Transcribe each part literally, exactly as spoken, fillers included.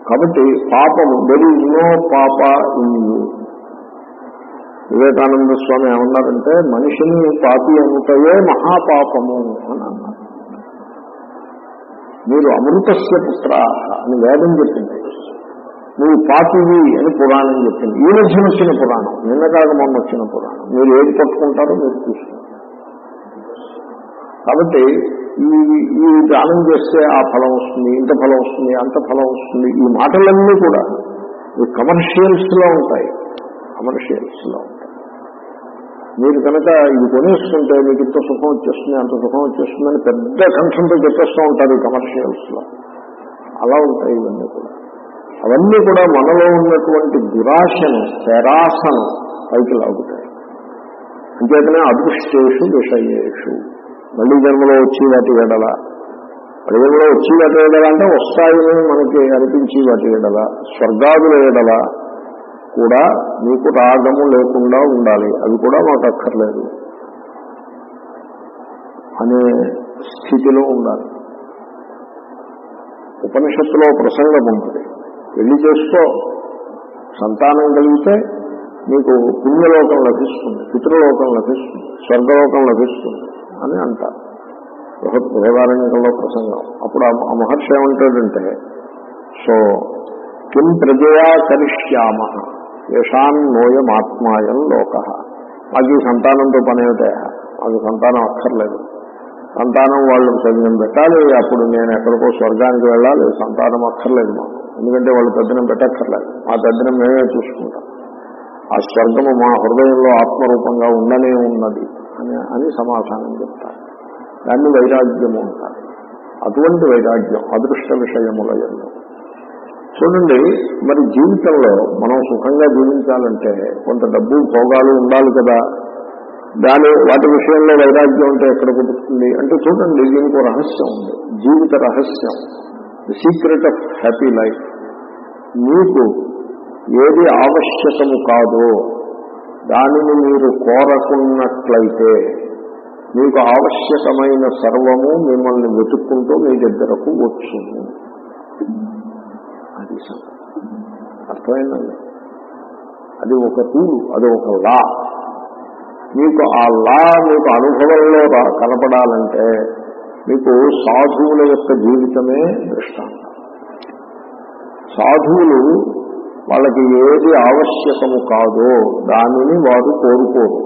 కాబట్టి పాపము, there is no పాప ఇన్ యూ. వివేకానంద స్వామి ఏమన్నారంటే మనిషిని పాపి అనుటయే మహాపాపము అని అన్నారు. మీరు అమృతస్య పుత్ర అని వేదం చెప్పింది, నువ్వు పాపివి అని పురాణం చెప్పింది. ఈ మధ్య వచ్చిన పురాణం, నిన్న కాక మొన్న వచ్చిన పురాణం. మీరు ఏది పట్టుకుంటారో మీరు చూసుకోండి. కాబట్టి ఈ ఈ దానం చేస్తే ఆ ఫలం వస్తుంది, ఇంత ఫలం వస్తుంది, అంత ఫలం వస్తుంది, ఈ మాటలన్నీ కూడా ఈ కమర్షియల్స్ లో ఉంటాయి. కమర్షియల్స్ లో ఉంటాయి. మీరు కనుక ఇది కొనేసుకుంటే మీకు ఇంత సుఖం వచ్చేస్తుంది, అంత సుఖం వచ్చేస్తుంది అని పెద్ద కంఠంతో చెప్పేస్తూ ఉంటారు ఈ కమర్షియల్స్ లో. అలా ఉంటాయి ఇవన్నీ కూడా. అవన్నీ కూడా మనలో ఉన్నటువంటి దురాశను, పేరాసను పైకి లాగుతాయి. అంచేతనే అదృష్టేషు విషయేషు, మళ్ళీ జన్మలో వచ్చి వాటి ఎడల, మళ్ళీ జన్మలో వచ్చి వాటి ఎడల అంటే వస్తాయని మనకి అనిపించి వాటి ఎడల, స్వర్గాదుల ఎడల కూడా మీకు రాగము లేకుండా ఉండాలి, అవి కూడా మాకు అక్కర్లేదు అనే స్థితిలో ఉండాలి. ఉపనిషత్తులో ప్రసంగం ఉంటుంది, పెళ్లి చేసుకో, సంతానం కలిగితే మీకు పుణ్యలోకం లభిస్తుంది, పితృలోకం లభిస్తుంది, స్వర్గలోకం లభిస్తుంది అని అంటారు బృహదారణ్యకంలో ప్రసంగం. అప్పుడు ఆ మహర్షి ఏమంటాడంటే, సో కిం ప్రజయా కరిష్యామ యశాన్ నోయమాత్మాయం లోక. మాకు ఈ సంతానంతో పని ఏమిటా, మాకు సంతానం అక్కర్లేదు, సంతానం వాళ్ళు తద్దినం పెట్టాలి, అప్పుడు నేను ఎక్కడికో స్వర్గానికి వెళ్ళాలి, సంతానం అక్కర్లేదు మాకు, ఎందుకంటే వాళ్ళు తద్దినం పెట్టక్కర్లేదు, మా తద్దినం మేమే చూసుకుంటాం, ఆ స్వర్గము మా హృదయంలో ఆత్మరూపంగా ఉండనే ఉన్నది అని అని సమాధానం చెప్తారు. దాన్ని వైరాగ్యము అంటారు. అటువంటి వైరాగ్యం అదృష్ట విషయములయంలో. చూడండి, మరి జీవితంలో మనం సుఖంగా జీవించాలంటే కొంత డబ్బు భోగాలు ఉండాలి కదా. దాని వాటి విషయంలో వైరాగ్యం అంటే ఎక్కడ కుదురుతుంది అంటే, చూడండి దీనికి రహస్యం ఉంది, జీవిత రహస్యం, the secret of happy life. మీకు ఏది ఆవశ్యకము కాదో దానిని మీరు కోరకున్నట్లయితే మీకు ఆవశ్యకమైన సర్వము మిమ్మల్ని వెతుక్కుంటూ మీ దగ్గరకు వచ్చును. అది అర్థమైందండి. అది ఒక రూల్, అది ఒక లా. మీకు ఆ లా మీకు అనుభవంలో కనపడాలంటే మీకు సాధువుల యొక్క జీవితమే దృష్టాంతం. సాధువులు వాళ్ళకి ఏది ఆవశ్యకము కాదో దానిని వారు కోరుకోరు,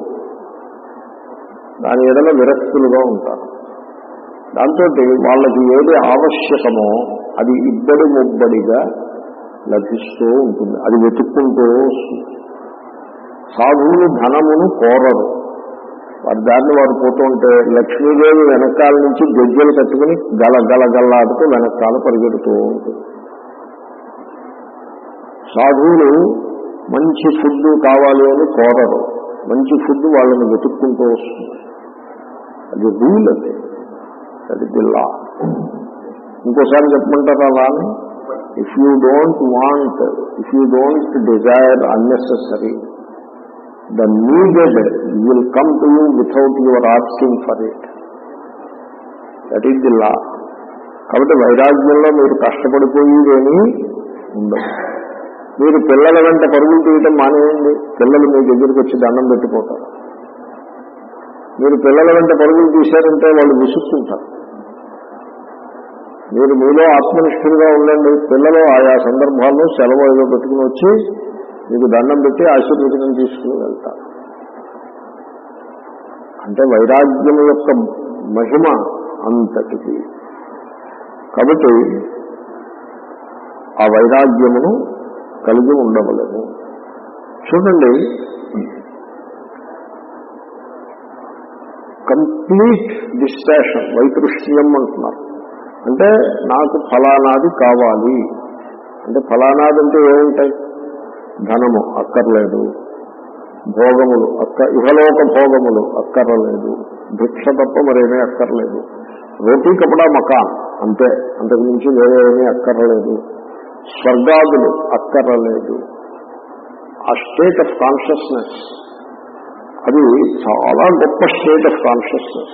దాని ఎడల విరక్తులుగా ఉంటారు. దాంతో వాళ్ళకి ఏది ఆవశ్యకమో అది ఇద్దడి ముబ్బడిగా లభిస్తూ ఉంటుంది, అది వెతుక్కుంటూ వస్తుంది. సాధువులు ధనమును కోరరు, వారి దాన్ని వారు పోతూ ఉంటే లక్ష్మీదేవి వెనకాల నుంచి గజ్జలు కట్టుకుని గల గల గల్లాడుతూ వెనకాల పరిగెడుతూ ఉంటుంది. సాధువులు మంచి ఫుడ్ కావాలి అని కోరరు, మంచి ఫుడ్ వాళ్ళని వెతుక్కుంటూ వస్తుంది. అది రూల్, అది అది దిల్లా. ఇంకోసారి చెప్పమంటారా అలానే, if you don't want, if you don't desire unnecessary, the needed will come to you without your asking for it. That is the law. కాబట్టి వైరాగ్యంలో మీరు కష్టపడిపోయేదేమీ ఉండదు. మీరు పిల్లల వెంట పరుగులు తీయటం మానేయండి, పిల్లలు మీ దగ్గరికి వచ్చి దండం పెట్టిపోతారు. మీరు పిల్లల వెంట పరుగులు తీశారంటే వాళ్ళు విసుక్కుంటారు. మీరు మీలో ఆత్మనిష్ఠులుగా ఉండండి. పిల్లలు ఆయా సందర్భాల్లో సెలవు ఏదో పెట్టుకుని వచ్చి మీకు దండం పెట్టి ఆశీర్వచనం తీసుకుని వెళ్తారు. అంటే వైరాగ్యం యొక్క మహిమ అంతటిది. కాబట్టి ఆ వైరాగ్యమును కలిగి ఉండవలేము. చూడండి, కంప్లీట్ డిస్పాషన్, వైతృష్ణ్యం అంటున్నారు. అంటే నాకు ఫలానాది కావాలి అంటే, ఫలానాది అంటే ఏముంటాయి? ధనము అక్కర్లేదు, భోగములు అక్క ఇహలోక భోగములు అక్కర్లేదు, భిక్ష తప్ప మరేమీ అక్కర్లేదు, రోటీ కపడా మకాన్ అంతే, అంతకు మించి వేరేమీ అక్కర్లేదు, స్వర్గాదులు అక్కర్లేదు. ఆ స్టేట్ ఆఫ్ కాన్షియస్నెస్ అది చాలా గొప్ప స్టేట్ ఆఫ్ కాన్షియస్నెస్.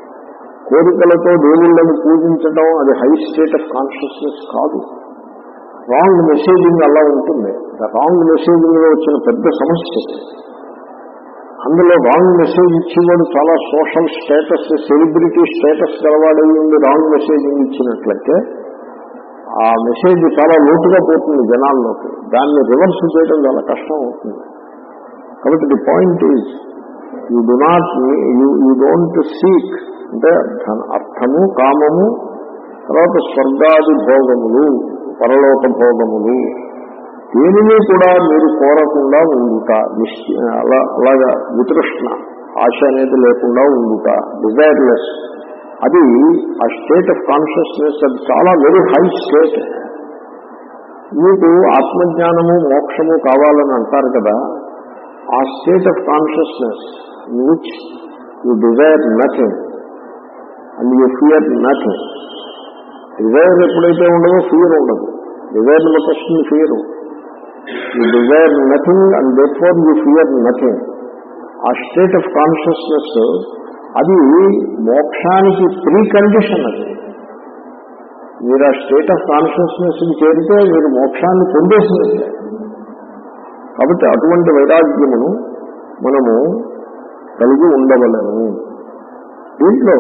కోరికలతో దేవుళ్ళని పూజించడం అది హై స్టేట్ ఆఫ్ కాన్షియస్నెస్ కాదు. రాంగ్ మెసేజింగ్ అలా ఉంటుంది. రాంగ్ మెసేజింగ్ లో వచ్చిన పెద్ద సమస్య. అందులో రాంగ్ మెసేజ్ ఇచ్చేవాడు చాలా సోషల్ స్టేటస్, సెలబ్రిటీ స్టేటస్ గలవాడై ఉండి రాంగ్ మెసేజింగ్ ఇచ్చినట్లయితే ఆ మెసేజ్ చాలా లోతుగా పోతుంది జనాల్లోకి. దాన్ని రివర్స్ చేయడం చాలా కష్టం అవుతుంది. కాబట్టి the point is you do not you don't seek అంటే అర్థము, కామము, తర్వాత స్వర్గాది భోగములు, పరలోక భోగములు, దేనిని కూడా మీరు కోరకుండా ఉండుట, నిశ్చ అలా అలాగా వితృష్ణ, ఆశ అనేది లేకుండా ఉండుట, డిజైర్లెస్. అది ఆ స్టేట్ ఆఫ్ కాన్షియస్నెస్. అది చాలా వెరీ హై స్టేట్. మీకు ఆత్మజ్ఞానము, మోక్షము కావాలని అంటారు కదా, ఆ state of consciousness in which you desire nothing and you fear nothing. Desire ఎప్పుడైతే ఉండదో ఫియర్ ఉండదు. డిజైర్ బట్టి వస్తుంది fear. You desire nothing and therefore you fear nothing. ఆ స్టేట్ ఆఫ్ కాన్షియస్నెస్ అది మోక్షానికి ప్రీ కండిషన్. అది మీరు ఆ స్టేట్ ఆఫ్ కాన్షియస్నెస్ చేరితే మీరు మోక్షాన్ని పొందేసినట్లే. కాబట్టి అటువంటి వైరాగ్యమును మనము కలిగి ఉండవలను. దీంట్లో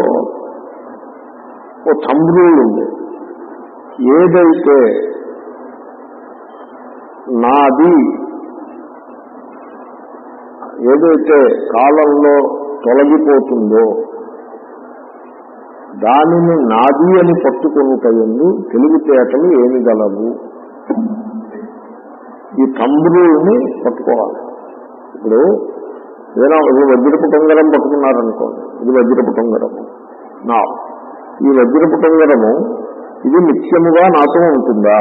ఓ థంబ్రూల్ ఉంది. ఏదైతే నాది, ఏదైతే కాలంలో తొలగిపోతుందో దానిని నాది అని పట్టుకొనుటయందు తెలివితేటలు ఏమి గలవు. ఈ తంబ్రుల్ని పట్టుకోవాలి. ఇప్పుడు ఏదైనా వజ్రపు టొంగరం పట్టుకున్నారనుకోండి, ఇది వజ్రపు టొంగరము. నా ఈ వజ్రపు టొంగరము ఇది నిత్యముగా నాతో ఉంటుందా?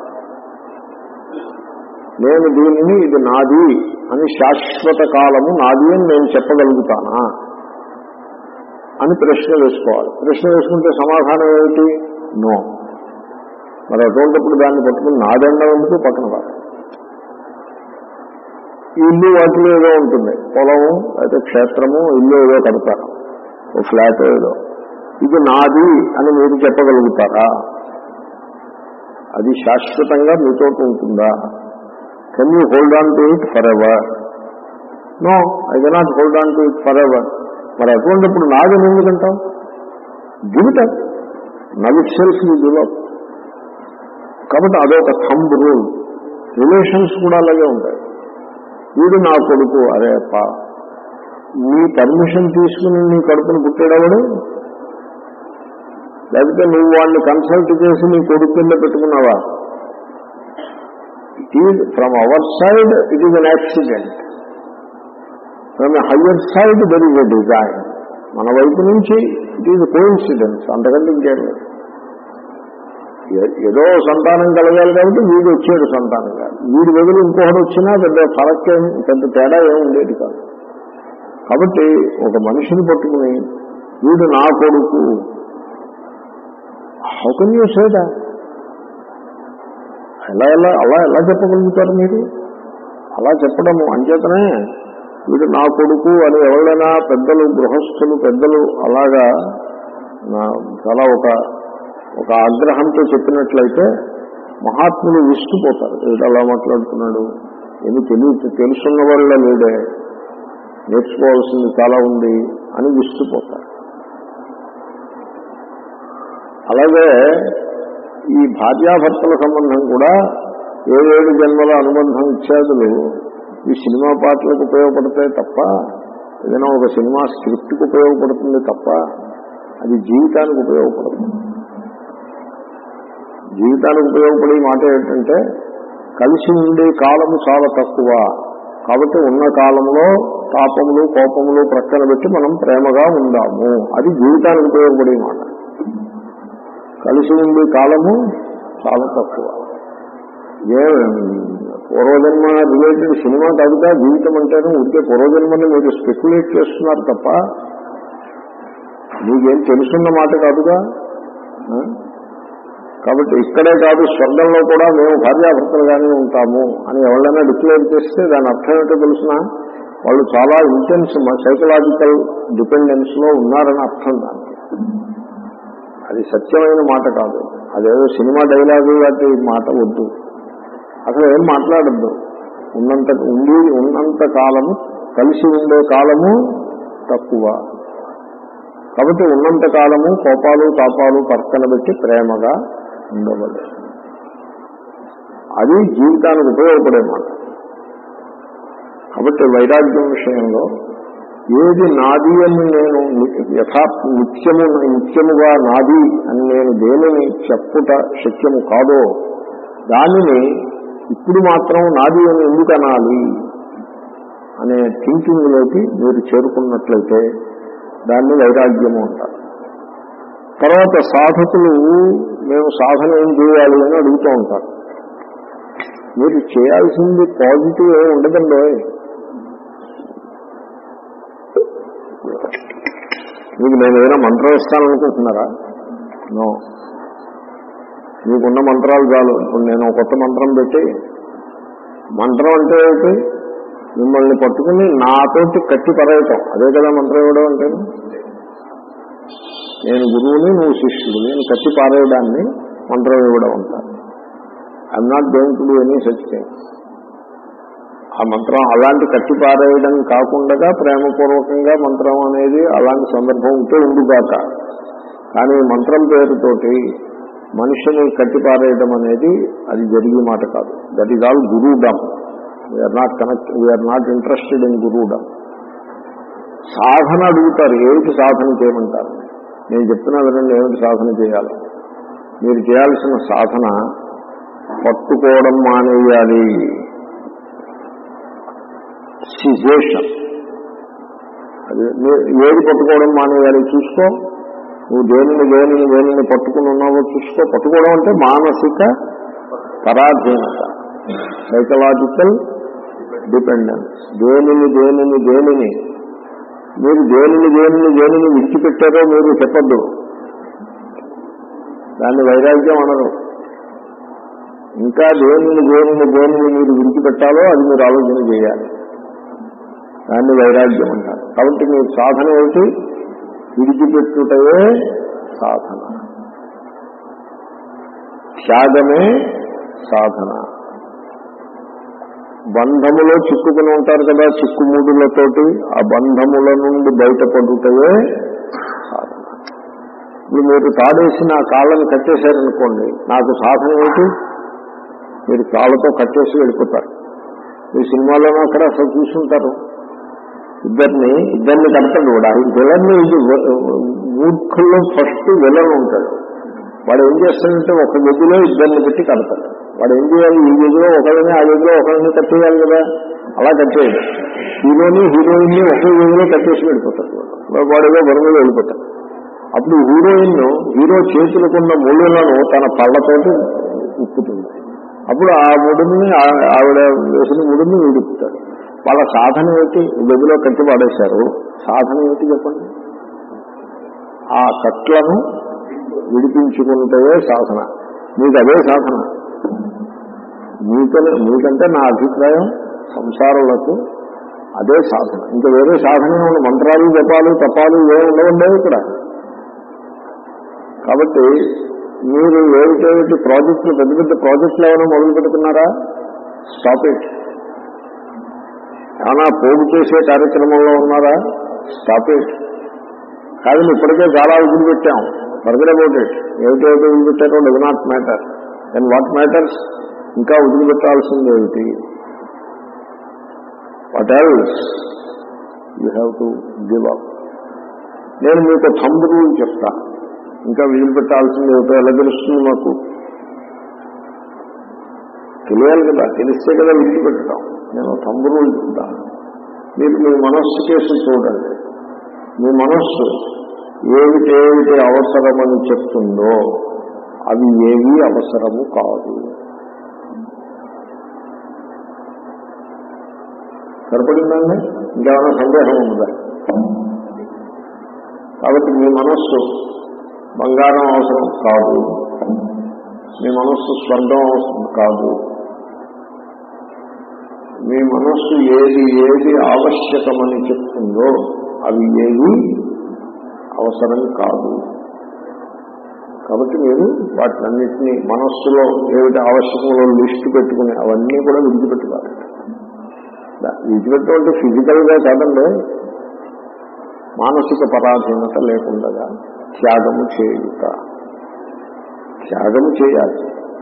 నేను దీనిని ఇది నాది అని శాశ్వత కాలము నాది అని నేను చెప్పగలుగుతానా అని ప్రశ్న వేసుకోవాలి. ప్రశ్న వేసుకుంటే సమాధానం ఏమిటి? నో. మరి అటువంటిప్పుడు దాన్ని పట్టుకుని నాదెండం ఎందుకు? పక్కన వాడు ఈ ఇల్లు వాటిలో ఏదో ఉంటుంది, పొలము అయితే క్షేత్రము, ఇల్లు ఏదో కడతారు, ఓ ఫ్లాట్ ఏదో, ఇది నాది అని మీరు చెప్పగలుగుతారా? అది శాశ్వతంగా మీతో ఉంటుందా? Can you hold on to it for ever? No, I cannot hold on to it for ever. మరి అటువంటిప్పుడు నాది ఎందుకంటాం? Give it up. Now itself you give up. కాబట్టి అదొక థంబ్ రూల్. రిలేషన్స్ కూడా అలాగే ఉంటాయి. వీడు నా కొడుకు, అరే అప్ప నీ పర్మిషన్ తీసుకుని నీ కడుపును పుట్టాడవాడు, లేకపోతే నువ్వు వాడిని కన్సల్ట్ చేసి నీ కొడుకు కింద పెట్టుకున్నావా? It is from our side it is an accident. From a higher side there is a design. మన వైపు నుంచి ఇట్ ఈజ్ కోఇన్సిడెన్స్, అంతకంటే ఇంకేం లేదు. ఏదో సంతానం కలగాలి కాబట్టి వీడు వచ్చాడు సంతానం కాదు. వీడి బదులు ఇంకొకటి వచ్చినా పెద్ద ఫరక్కేం, పెద్ద తేడా ఏమి ఉండేది కాదు. కాబట్టి ఒక మనిషిని పట్టుకుని వీడు నా కొడుకు, how can you say that? ఎలా ఎలా అలా ఎలా చెప్పగలుగుతారు మీరు? అలా చెప్పడము అంచేతనే వీడు నా కొడుకు అని ఎవరైనా పెద్దలు, గృహస్థులు పెద్దలు అలాగా చాలా ఒక ఒక ఆగ్రహంతో చెప్పినట్లయితే మహాత్ములు విస్తుపోతారు. వీడు అలా మాట్లాడుతున్నాడు, ఏమి తెలియ తెలుసున్న వాళ్ళ లేడే, నేర్చుకోవాల్సింది చాలా ఉంది అని విస్తుపోతారు. అలాగే ఈ భార్యాభర్తల సంబంధం కూడా ఏడేడు జన్మల అనుబంధం ఇత్యాదులు ఈ సినిమా పాటలకు ఉపయోగపడతాయి తప్ప, ఏదైనా ఒక సినిమా స్క్రిప్ట్కి ఉపయోగపడుతుంది తప్ప అది జీవితానికి ఉపయోగపడుతుంది. జీవితానికి ఉపయోగపడే మాట ఏంటంటే కలిసి ఉండే కాలము చాలా తక్కువ కాబట్టి ఉన్న కాలంలో తాపములు కోపములు ప్రక్కన పెట్టి మనం ప్రేమగా ఉందాము, అది జీవితానికి ఉపయోగపడే మాట. కలిసి ఉండే కాలము చాలా తక్కువ. ఏ పూర్వజన్మ రిలేటెడ్ సినిమా కాదుగా జీవితం అంటేనే. ఉడికే పూర్వజన్మని మీరు స్పెక్యులేట్ చేస్తున్నారు తప్ప మీకేం తెలుసున్న మాట కాదుగా. కాబట్టి ఇక్కడే కాదు స్వర్గంలో కూడా మేము భార్యాభర్తలుగానే ఉంటాము అని ఎవరైనా డిక్లేర్ చేస్తే దాని అర్థం ఏంటో తెలిసిన వాళ్ళు చాలా ఇంటెన్స్ సైకలాజికల్ డిపెండెన్స్ లో ఉన్నారని అర్థం. దానికి అది సత్యమైన మాట కాదు, అదేదో సినిమా డైలాగు వాటి మాట వద్దు. అసలు ఏం మాట్లాడద్దు. ఉన్నంత ఉండి ఉన్నంత కాలము కలిసి ఉండే కాలము తక్కువ. కాబట్టి ఉన్నంత కాలము కోపాలు తాపాలు పక్కన పెట్టి ప్రేమగా ఉండవలే. అది జీవితానికి ఉపయోగపడే మాట. కాబట్టి వైరాగ్యం విషయంలో ఏది నాది అని నేను యథా నిత్యము నిత్యముగా నాది అని నేను దేనిని చెప్పుట శక్యము కాదో దానిని ఇప్పుడు మాత్రం నాది అని ఎందుకు అనాలి అనే థింకింగ్ లోకి మీరు చేరుకున్నట్లయితే దాన్ని వైరాగ్యము అంటారు. తర్వాత సాధకులు మేము సాధన ఏం చేయాలి అని అడుగుతూ ఉంటారు. మీరు చేయాల్సింది పాజిటివ్ ఏమి ఉండదండి. మీకు నేను ఏదైనా మంత్రం ఇస్తాననుకుంటున్నారా? నో. మీకున్న మంత్రాలు చాలు. ఇప్పుడు నేను కొత్త మంత్రం పెట్టి, మంత్రం అంటే ఏంటి? మిమ్మల్ని పట్టుకుని నాతోటి కట్టి పరేయటం, అదే కదా మంత్రం ఇవ్వడం అంటే. నేను గురువుని, నువ్వు శిష్యుడు, నేను కట్టి పారేయడాన్ని మంత్రం ఇవ్వడం అంటారు. I'm not going to do any such thing. ఆ మంత్రం అలాంటి కట్టి పారేయడం కాకుండా ప్రేమపూర్వకంగా మంత్రం అనేది అలాంటి సందర్భం ఉంటే ఉండుగాక. కానీ మంత్రం పేరుతోటి మనిషిని కట్టి పారేయడం అనేది అది జరిగే మాట కాదు. That is all gurudom. We are not connect we are not interested in gurudom. సాధన అడుగుతారు, ఏమిటి సాధన చేయమంటారు? నేను చెప్తున్నా వినండి, ఏమిటి సాధన చేయాలి. మీరు చేయాల్సిన సాధన పట్టుకోవడం మానేయాలి. సిజేషన్. అది ఏది పట్టుకోవడం మానేయాలి చూసుకో. నువ్వు దేనిని దేనిని దేనిని పట్టుకుని ఉన్నావో చూసుకో. పట్టుకోవడం అంటే మానసిక పరాధీనత, సైకలాజికల్ డిపెండెన్స్. దేనిని దేనిని దేనిని మీరు దేనిని దేనిని దేనిని విడిచిపెట్టారో మీరు చెప్పద్దు. దాన్ని వైరాగ్యం అనరు. ఇంకా దేనిని దేనిని దేనిని మీరు విడిచిపెట్టాలో అది మీరు ఆలోచన చేయాలి. దాన్ని వైరాగ్యం అంటారు. కాబట్టి మీరు సాధన ఏమిటి? విడిచిపెట్టుటయే సాధన, త్యాగమే సాధన. బంధములో చిక్కుకుని ఉంటారు కదా, చిక్కుముడులతోటి ఆ బంధముల నుండి బయటపడుటయే సాధన. ఇప్పుడు మీరు తాడేసి నా కాళ్ళని కట్టేశారనుకోండి, నాకు సాధన ఏమిటి? మీరు కాళ్ళతో కట్టేసి వెళ్ళిపోతారు. మీ సినిమాలోనూ అక్కడ అసలు చూసుంటారు, ఇద్దరిని ఇద్దరిని కడతాడు వాడు. ఆ విలన్ని మూర్ఖుల్లో ఫస్ట్ విలన్ ఉంటాడు. వాడు ఏం చేస్తాడంటే ఒక గదిలో ఇద్దరిని పెట్టి కడతాడు. వాడు ఏం చేయాలి? ఈ గదిలో ఒకరిని, ఆ గదిలో ఒకరిని కట్టేయాలి కదా. అలా కట్టేయడు. హీరోని హీరోయిన్ ని ఒకే గదిలో కట్టేసి వెళ్ళిపోతాడు. వాడు ఏదో బరువులో వెళ్ళిపోతాడు. అప్పుడు హీరోయిన్ హీరో చేతులకున్న ముళ్ళులను తన పళ్ళతోటి ఉప్పుతుంది. అప్పుడు ఆ ముడిని ఆవిడ వేసిన ముడిని విడుపుతాడు. వాళ్ళ సాధన ఏమిటి? గదిలో కట్టి పడేశారు. సాధన ఏమిటి చెప్పండి? ఆ కట్లను విడిపించుకుంటే సాధన. మీకు అదే సాధన. మీకనే మీకంటే నా అభిప్రాయం సంసారులకు అదే సాధన. ఇంకా వేరే సాధన ఉన్న మంత్రాలు జపాలు తపాలు ఏమి ఉండవండి ఇక్కడ. కాబట్టి మీరు ఏమిటేమిటి ప్రాజెక్టులు, పెద్ద పెద్ద ప్రాజెక్టులు ఏమైనా మొదలు పెడుతున్నారా? Stop it. ఏమైనా పోగు చేసే కార్యక్రమంలో ఉన్నారా? Stop it. కానీ ఇప్పటికే చాలా వదిలిపెట్టాం. Forget about it. ఏమిటేమిటి వదిలిపెట్టారో does not matter. Then what matters? ఇంకా వదిలిపెట్టాల్సింది ఏమిటి? What else you have to give up. నేను మీకు థంబ్ రూల్ చెప్తా. ఇంకా వదిలిపెట్టాల్సింది ఏమిటో ఎలా తెలుస్తుంది మాకు? తెలియాలి కదా. తెలిస్తే కదా విడిచిపెట్టడం. నేను థంబ్ రూల్ చెప్తాను. మీరు మీ మనస్సు కేసు చూడండి. మీ మనస్సు ఏమిటేమిటి అవసరమని చెప్తుందో అవి ఏవి అవసరము కాదు. సరిపడిందండి? ఇంకేమైనా సందేహం ఉందా? కాబట్టి మీ మనస్సు బంగారం అవసరం కాదు, మీ మనస్సు స్వర్గం అవసరం కాదు, మీ మనస్సు ఏది ఏది ఆవశ్యకమని చెప్తుందో అవి ఏవి అవసరం కాదు. కాబట్టి మీరు వాటినన్నింటినీ మనస్సులో ఏమిటి ఆవశ్యకంలో లిస్టు పెట్టుకుని అవన్నీ కూడా విడిచిపెట్టుకోవాలి. విడిచిపెట్టడం అంటే ఫిజికల్గా కాదండి, మానసిక పరాధీనత లేకుండా త్యాగము చేయుట. త్యాగము చేయాలి,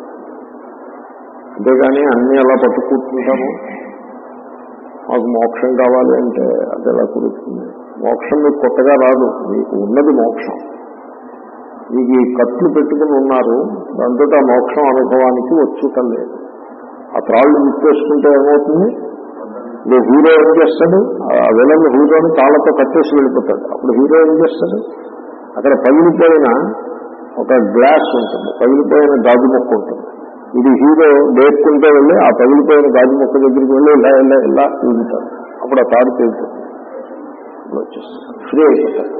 అంతేగాని అన్నీ అలా పట్టుకుంటుంటాము. మాకు మోక్షం కావాలి అంటే అది ఎలా కుదురుతుంది? మోక్షం మీకు కొత్తగా రాదు, మీకు ఉన్నది మోక్షం. మీకు ఈ కట్లు పెట్టుకుని ఉన్నారు, దాంతో ఆ మోక్షం అనుభవానికి వచ్చుటం లేదు. ఆ త్రాళ్ళు విప్పేసుకుంటే ఏమవుతుంది? ఇప్పుడు హీరో ఏం చేస్తాడు? ఆ విలన్ హీరోని తాళ్లతో కట్టేసి వెళ్ళిపోతాడు. అప్పుడు హీరో ఏం చేస్తాడు? అక్కడ పగిలిపోయిన ఒక గ్లాస్ ఉంటుంది, పగిలిపోయిన గాజు మొక్క ఉంటుంది. ఇది హీరో డేర్కుంటే వెళ్ళి ఆ పగిలిపోయిన గాజు మొక్క దగ్గరికి వెళ్ళి ఇలా ఇలా ఇలా ఊగుతాడు. అప్పుడు ఆ తాడు తేలుతుంది, వచ్చేస్తాడు, ఫ్రీ అయిపోతాడు.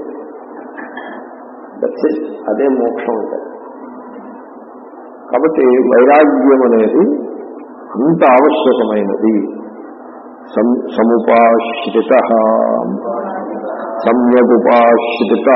అదే మోక్షం అంటే. కాబట్టి వైరాగ్యం అనేది అంత ఆవశ్యకమైనది. సముపాశ్రిత సమ్యగుపాశ్రిత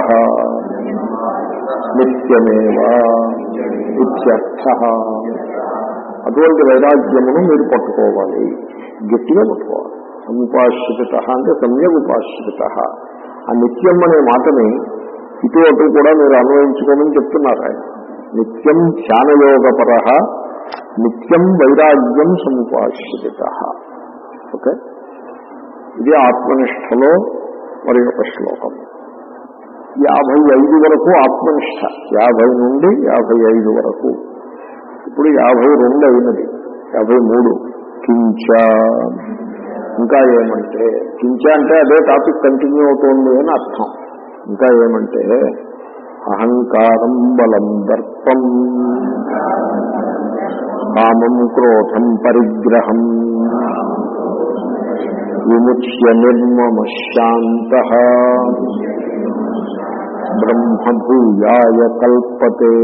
నిత్యమేవ ఇత్యర్థ. అటువంటి వైరాగ్యమును మీరు పట్టుకోవాలి, గట్టిగా పట్టుకోవాలి. సముపాశ్రిత అంటే సమ్యగుపాశ్రిత. ఆ నిత్యం అనే మాటని ఇటు అటు కూడా మీరు అన్వయించుకోమని చెప్తున్నారు ఆయన. నిత్యం ధ్యానయోగపర, నిత్యం వైరాగ్యం సముపాశ్రిత. ఓకే, ఇది ఆత్మనిష్టలో మరి ఒక శ్లోకం. యాభై ఐదు వరకు ఆత్మనిష్ట, యాభై నుండి యాభై ఐదు వరకు. ఇప్పుడు యాభై రెండు అయినది, యాభై మూడు. కించ, ఇంకా ఏమంటే, కించ అంటే అదే టాపిక్ కంటిన్యూ అవుతోంది అని అర్థం. ఇంకా ఏమంటే అహంకారం బలం దర్పం కామం క్రోధం పరిగ్రహం విముచ్య నిర్మమ శాంత బ్రహ్మభూయాయ కల్పతే.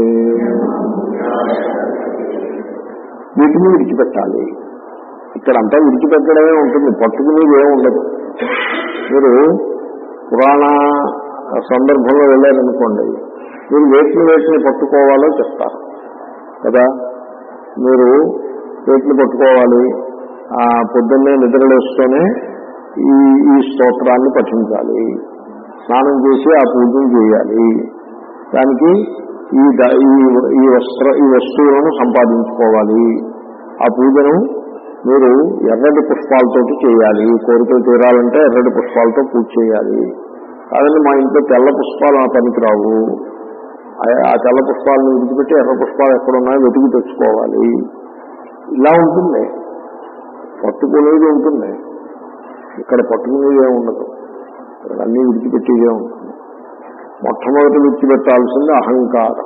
వీటిని విడిచిపెట్టాలి. ఇక్కడంతా విడిచిపెట్టడమే ఉంటుంది, పట్టుకునేది ఏమి ఉండదు. మీరు పురాణ సందర్భంలో వెళ్ళారనుకోండి, మీరు వేటిని వేటిని పట్టుకోవాలో చెప్తారు కదా. మీరు వేటిని పట్టుకోవాలి? ఆ పొద్దున్నే నిద్రలేస్తూనే ఈ ఈ స్తోత్రాన్ని పఠించాలి, స్నానం చేసి ఆ పూజను చేయాలి, దానికి ఈ ఈ వస్త్ర ఈ వస్తువులను సంపాదించుకోవాలి. ఆ పూజను మీరు ఎర్రటి పుష్పాలతో చేయాలి. కోరికలు తీరాలంటే ఎర్రటి పుష్పాలతో పూజ చేయాలి. కాదండి మా ఇంట్లో తెల్ల పుష్పాలు ఆ పనికిరావు, ఆ తెల్ల పుష్పాలను విడిచిపెట్టి ఎర్ర పుష్పాలు ఎక్కడున్నాయో వెతికి తెచ్చుకోవాలి. ఇలా ఉంటుంది, పట్టుకునేది ఉంటుంది. ఇక్కడ పట్టుకునేదే ఉండదు, ఇక్కడ అన్నీ విడిచిపెట్టేదే ఉంటుంది. మొట్టమొదటి విడిచిపెట్టాల్సింది అహంకారం.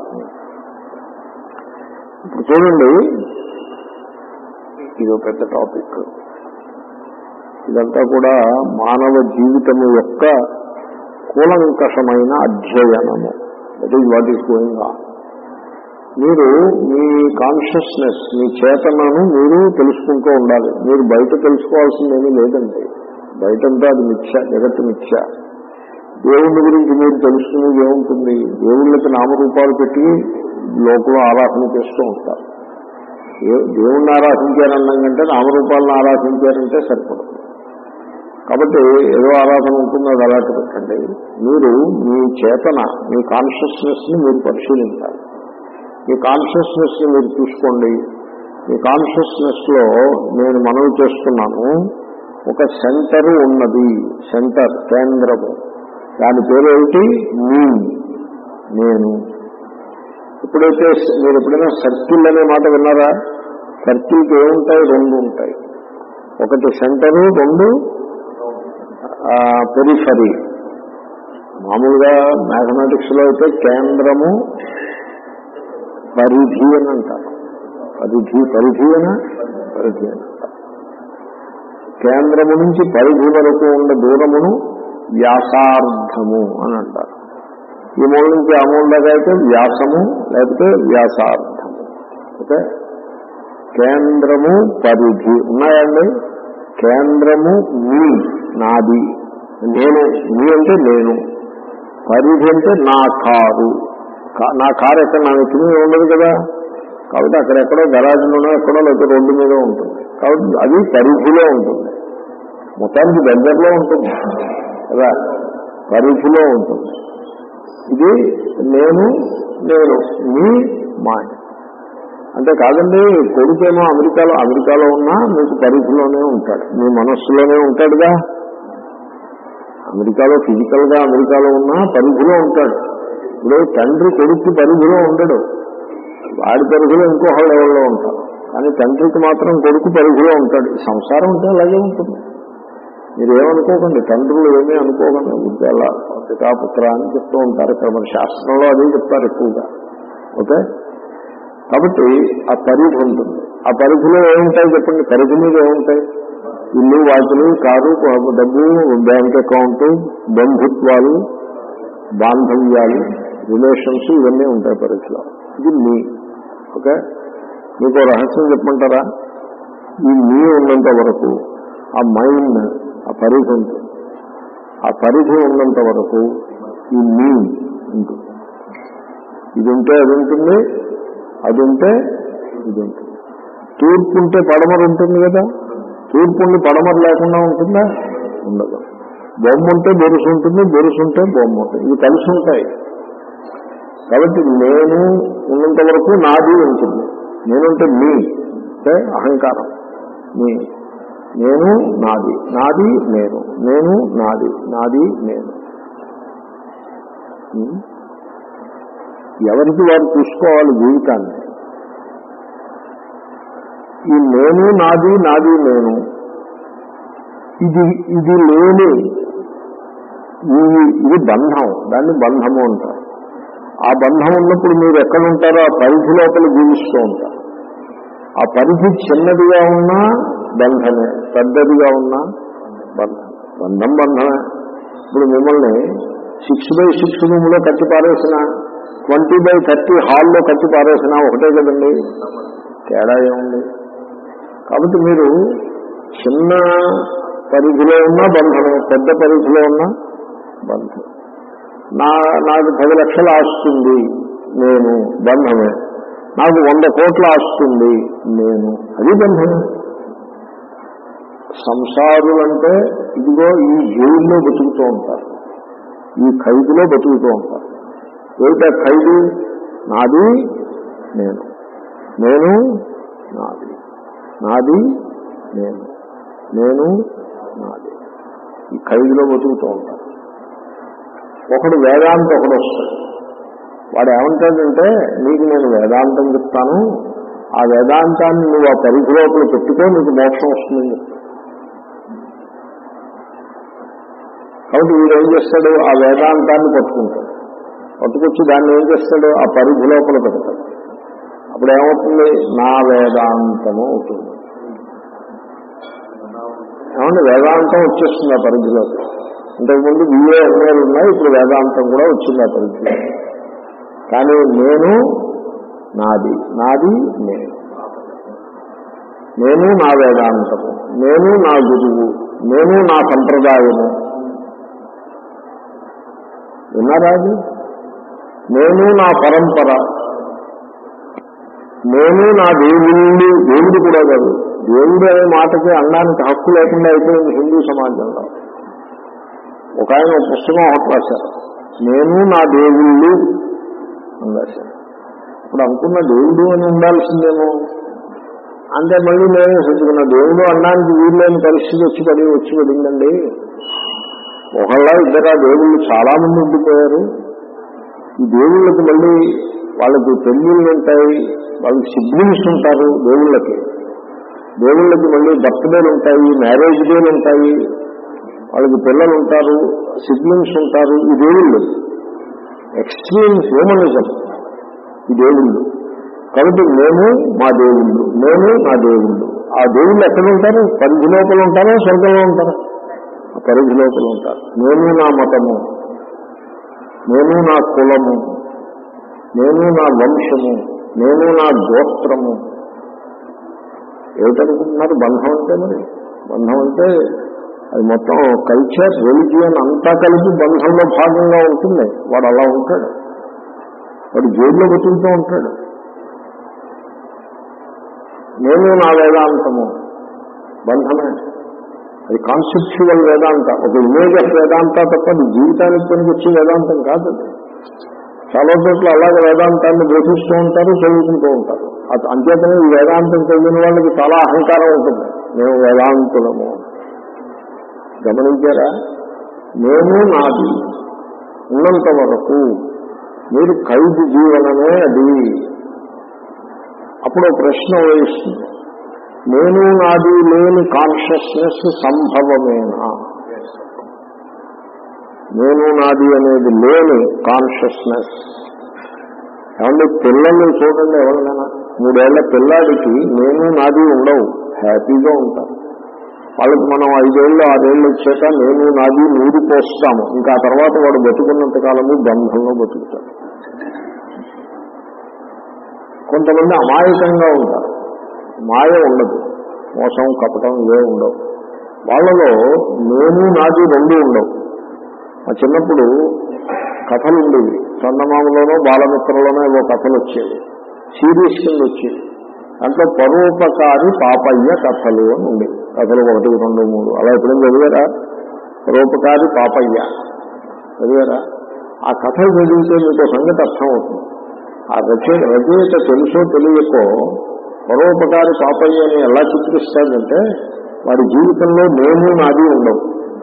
ఇప్పుడు చూడండి, ఇది పెద్ద టాపిక్. ఇదంతా కూడా మానవ జీవితము యొక్క కూలంకషమైన అధ్యయనము. That is what is going on. మీరు మీ కాన్షియస్నెస్, మీ చేతనను మీరు తెలుసుకుంటూ ఉండాలి. మీరు బయట తెలుసుకోవాల్సిందేమీ లేదండి. బయటంతా అది మిథ్య, జగత్తు మిథ్య. దేవుడి గురించి మీరు తెలుసుకునేది ఏముంటుంది? దేవుళ్ళకి నామరూపాలు పెట్టి లోకంలో ఆరాధన చేస్తూ ఉంటారు. దేవుణ్ణి ఆరాధించారన్నాం కంటే నామరూపాలను ఆరాధించారంటే సరిపడదు. కాబట్టి ఏదో ఆరాధన ఉంటుంది, అది అలాంటి పెట్టండి. మీరు మీ చేతన, మీ కాన్షియస్నెస్ ని మీరు పరిశీలించాలి. మీ కాన్షియస్నెస్ ని మీరు చూసుకోండి. మీ కాన్షియస్నెస్ లో నేను మనవి చేస్తున్నాను, ఒక సెంటర్ ఉన్నది. సెంటర్, కేంద్రము. దాని పేరు ఏమిటి? మీ, నేను. ఎప్పుడైతే మీరు ఎప్పుడైనా సర్కిల్ అనే మాట విన్నారా? సర్కిల్కి ఏముంటాయి? రెండు ఉంటాయి. ఒకటి సెంటరు, రెండు పెరిఫరీ. మామూలుగా మ్యాథమెటిక్స్ లో అయితే కేంద్రము పరిధి అని అంటారు. పరిధి పరిధి అన పరిధి అని అంటారు. కేంద్రము నుంచి పరిధి వరకు ఉండే దూరమును వ్యాసార్థము అని అంటారు. ఈ మూల నుంచి ఆ మూల దాకా అయితే వ్యాసము, లేకపోతే వ్యాసార్థము. ఓకే, కేంద్రము పరిధి ఉన్నాయండి. కేంద్రము మీ, నాది, నేను. మీ అంటే నేను. పరిధి అంటే నా కారు. నా కారు ఎక్కడ నా నెత్తి మీద ఉండదు కదా, కాబట్టి అక్కడెక్కడో గరాజ్లోనో ఎక్కడో లేకపోతే రోడ్డు మీద ఉంటుంది. కాబట్టి అది పరిధిలో ఉంటుంది, మొత్తానికి దగ్గరలో ఉంటుంది కదా, పరిధిలో ఉంటుంది. ఇది నేను నేను మీ మాయ అంటే కాదండి. కొడుకేమో అమెరికాలో అమెరికాలో ఉన్నా మీకు పరిధిలోనే ఉంటాడు, మీ మనస్సులోనే ఉంటాడుగా. అమెరికాలో ఫిజికల్ గా అమెరికాలో ఉన్నా పరిధిలో ఉంటాడు. ఇప్పుడు తండ్రి కొడుక్కి పరిధిలో ఉండడు, వాడి పరిధిలో ఇంకో లెవెల్లో ఉంటాడు. కానీ తండ్రికి మాత్రం కొడుకు పరిధిలో ఉంటాడు. సంసారం ఉంటే అలాగే ఉంటుంది. మీరు ఏమనుకోకండి, తండ్రులు ఏమీ అనుకోకండి, ఉంటే అలా పితాపుత్ర అని చెప్తూ ఉంటారు. ఇక్కడ మన శాస్త్రంలో అదే చెప్తారు ఎక్కువగా. ఓకే, కాబట్టి ఆ పరిధి ఉంటుంది. ఆ పరిధిలో ఏముంటాయి చెప్పండి? పరిధి మీద ఏముంటాయి? ఇల్లు, వాకిలు, కారు, డబ్బు, బ్యాంక్ అకౌంట్, బంధుత్వాలు, బాంధవ్యాలు, రిలేషన్స్, ఇవన్నీ ఉంటాయి పరిధిలో. ఇది మీ. ఓకే, మీకు రహస్యం చెప్పమంటారా? ఈ మీ ఉన్నంత వరకు ఆ మైండ్, ఆ పరిధి ఉంటుంది. ఆ పరిధి ఉన్నంత వరకు ఈ మీ ఉంటుంది. ఇది ఉంటే అది ఉంటుంది, అది ఉంటే ఇది ఉంటుంది. తూర్పు ఉంటే పడమరు ఉంటుంది కదా, తూర్పు ఉండి పడమరు లేకుండా ఉంటుందా? ఉండదు. బొమ్మ ఉంటే బొరుసు ఉంటుంది, బొరుసు ఉంటే బొమ్మ ఉంటుంది. ఇవి కలిసి ఉంటాయి. కాబట్టి నేను ఉన్నంత వరకు నాది ఉంటుంది. నేనుంటే మీ అంటే అహంకారం. మీ నేను నాది, నాది నేను, నేను నాది, నాది నేను. ఎవరికి వారు చూసుకోవాలి జీవితాన్ని. ఈ నేను నాది, నాది నేను, ఇది ఇది లేని ఇది బంధం. దాన్ని బంధము అంటారు. ఆ బంధం ఉన్నప్పుడు మీరు ఎక్కడ ఉంటారో ఆ పరిధి లోపల జీవిస్తూ ఉంటారు. ఆ పరిధి చిన్నదిగా ఉన్నా బంధమే, పెద్దదిగా ఉన్నా బంధం. బంధం బంధమే. ఇప్పుడు మిమ్మల్ని సిక్స్ బై సిక్స్ రూమ్ లో కట్టి పారేసిన, ట్వంటీ బై థర్టీ హాల్లో కట్టి పారేసిన ఒకటే కదండి, తేడా ఏముంది? కాబట్టి మీరు చిన్న పరిధిలో ఉన్న బంధమే, పెద్ద పరిధిలో ఉన్న బంధం. నా నాకు పది లక్షలు ఆస్తుంది నేను, బంధమే. నాకు వంద కోట్ల ఆస్తుంది నేను, అది బంధమే. సంసారులంటే ఇదిగో ఈ జైల్లో బతుకుతూ ఉంటారు, ఈ ఖైదులో బతుకుతూ ఉంటారు. ఏమిటా ఖైదు? నాది నేను, నేను నాది, నాది నేను, నేను నాది. ఈ ఖైదులో బతుకుతూ ఉంటారు. ఒకడు వేదాంత ఒకడు వస్తాడు. వాడు ఏమంటాడంటే, నీకు నేను వేదాంతం చెప్తాను, ఆ వేదాంతాన్ని నువ్వు ఆ పరిధి లోపల పెట్టుకో, నీకు మోక్షం వస్తుందని చెప్తాను. కాబట్టి వీడు ఏం చేస్తాడు? ఆ వేదాంతాన్ని పట్టుకుంటాడు. పట్టుకొచ్చి దాన్ని ఏం చేస్తాడు? ఆ పరిధి లోపల పెడతాడు. అప్పుడు ఏమవుతుంది? నా వేదాంతము అవుతుంది. ఏమంటే వేదాంతం వచ్చేస్తుంది ఆ పరిధిలోకి. ఇంతకుముందు బిఏ ఎంఏలు ఉన్నాయి, ఇప్పుడు వేదాంతం కూడా వచ్చింది ఆ పరిధిలో. కానీ నేను నాది, నాది నేను, నేను నా వేదాంతము, నేను నా గురువు, నేను నా సంప్రదాయము. విన్నారా? అది నేను నా పరంపర, నేను నా దేవుళ్ళు. దేవుడు కూడా కాదు, దేవుడు అనే మాటకి అనడానికి హక్కు లేకుండా అయిపోయింది హిందూ సమాజంలో. ఒక ఆయన పుస్తకం ఒకటి రాశారు, నేను నా దేవుళ్ళు అని రాశారు. ఇప్పుడు అనుకున్న దేవుడు అని ఉండాల్సిందేమో, అంటే మళ్ళీ నేనే సచ్చుకున్న దేవుడు అనడానికి వీళ్ళని పరిస్థితి వచ్చి పడి వచ్చి పడిందండి. ఒకళ్ళ ఇద్దరు ఆ దేవుళ్ళు చాలా మంది ఉండిపోయారు. ఈ దేవుళ్ళకి మళ్ళీ వాళ్ళకి పెళ్లిళ్ళు ఉంటాయి, వాళ్ళకి సిబ్లింగ్స్ ఉంటారు. దేవుళ్ళకి దేవుళ్ళకి మళ్ళీ బర్త్డేలు ఉంటాయి, మ్యారేజ్ డేలు ఉంటాయి, వాళ్ళకి పిల్లలు ఉంటారు, సిబ్లింగ్స్ ఉంటారు. ఈ దేవుళ్ళు ఎక్స్ట్రీమ్ హ్యూమనిజం ఈ దేవుళ్ళు. కాబట్టి మేము మా దేవుళ్ళు, నేను నా దేవుళ్ళు. ఆ దేవుళ్ళు ఎక్కడ ఉంటారు? పరిధి లోపల ఉంటారా, స్వర్గంలో ఉంటారా? ఆ పరిధి లోపల ఉంటారు. నేను నా మతము, నేను నా కులము, నేను నా వంశము, నేను నా గోత్రము. ఏమిటనుకుంటున్నారు బంధం అంటే? మరి బంధం అంటే అది మొత్తం కల్చర్, రిలిజియన్ అంతా కలిపి బంధంలో భాగంగా ఉంటుంది. వాడు అలా ఉంటాడు. వాడు జైల్లో బతుకుతూ ఉంటాడు. నేను నా వేదాంతము బంధమే, అది కాన్సెప్చువల్ వేదాంత, ఒక ఇమేజ్ ఆఫ్ వేదాంత తప్ప అది జీవితానికి పనికొచ్చే వేదాంతం కాదు. అది చాలా చోట్ల అలాగే వేదాంతాన్ని బోధిస్తూ ఉంటారు, చదువుకుంటూ ఉంటారు. అంచేతనే ఈ వేదాంతం చదివిన వాళ్ళకి చాలా అహంకారం ఉంటుంది. మేము వేదాంతులము. గమనించారా? నేను నాది ఉన్నంత వరకు మీరు ఖైదు జీవనమే అది. అప్పుడు ప్రశ్న వేస్తుంది, నేను నాది లేని కాన్షియస్నెస్ సంభవమేనా? నేను నాది అనేది లేని కాన్షియస్నెస్. ఏమంటే పిల్లల్ని చూడండి, ఎవరినైనా మూడేళ్ల పిల్లాడికి నేను నాది ఉండవు, హ్యాపీగా ఉంటారు. వాళ్ళకి మనం ఐదేళ్ళు ఆరేళ్ళు వచ్చాక నేను నాది నూరు పోస్తాము. ఇంకా ఆ తర్వాత వాడు బతుకున్నంత కాలము బంధంలో బతుకుతాడు. కొంతమంది అమాయకంగా ఉంటారు, మాయ ఉండదు, మోసం కపటం ఇవే ఉండవు. వాళ్ళలో నేను నాది రెండు ఉండవు. మా చిన్నప్పుడు కథలు ఉండేవి, చందమామలోనో బాలమిత్రలోనో ఏవో కథలు వచ్చేవి, సిరీస్ కింద వచ్చేవి. దాంట్లో పరోపకారి పాపయ్య కథలు అని ఉండేవి. కథలు ఒకటి రెండు మూడు అలా ఎప్పుడేం చదివారా? పరోపకారి పాపయ్య చదివారా? ఆ కథలు చదివితే మీకు సంగతి అర్థం అవుతుంది. ఆ రచయిత రచయిత తెలుసో తెలియకో పరోపకారి పాపయ్యని ఎలా చిత్రిస్తాడంటే వాడి జీవితంలో నేను నాది ఉండవు,